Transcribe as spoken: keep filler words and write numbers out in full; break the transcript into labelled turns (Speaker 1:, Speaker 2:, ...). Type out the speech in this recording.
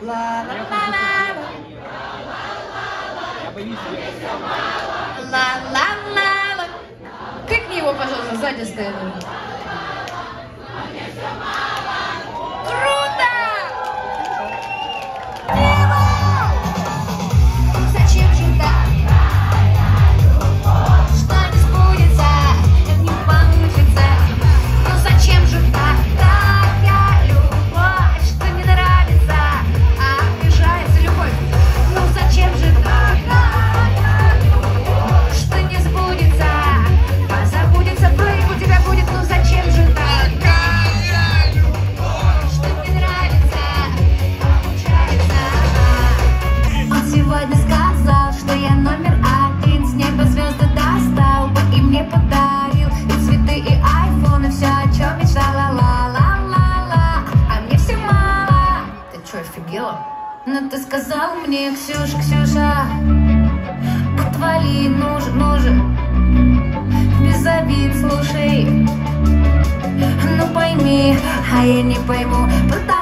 Speaker 1: Ла-ла-ла-ла.
Speaker 2: Я боюсь.
Speaker 1: Ла-ла-ла-ла. Крикни его, пожалуйста, сзади стоит. Круто! Зачем же так? Что не сбудется, не получится. Ну зачем же так? Такая любовь, что не нравится, а обижается любовь. Ну зачем же так? Что не сбудется, позабудется, прыг у тебя будет. Ну зачем же так? Что не нравится, получается. Он сегодня сказал, что я номер один, с неба звезды достал бы и мне подарил и цветы, и айфон, и все, о чем мечтала. Ла-ла-ла-ла, а мне все мало. Ты что, офигела? Ну ты сказал мне, Ксюша, Ксюша, отвали, ну же, ну же, без обид, слушай. Ну пойми, а я не пойму, потому